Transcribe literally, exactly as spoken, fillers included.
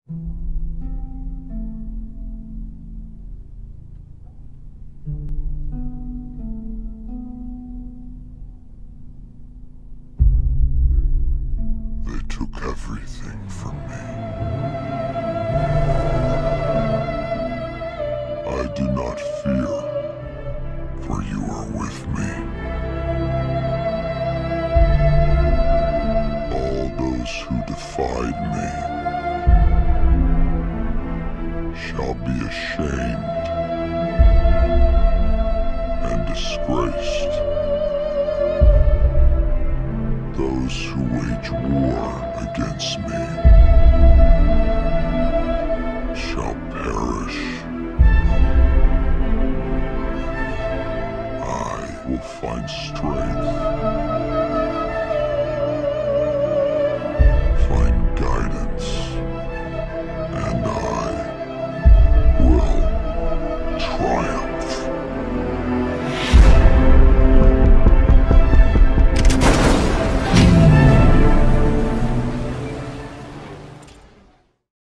They took everything from me. I do not fear, for you are with me. All those who defied me shall be ashamed and disgraced. Those who wage war against me shall perish. I will find strength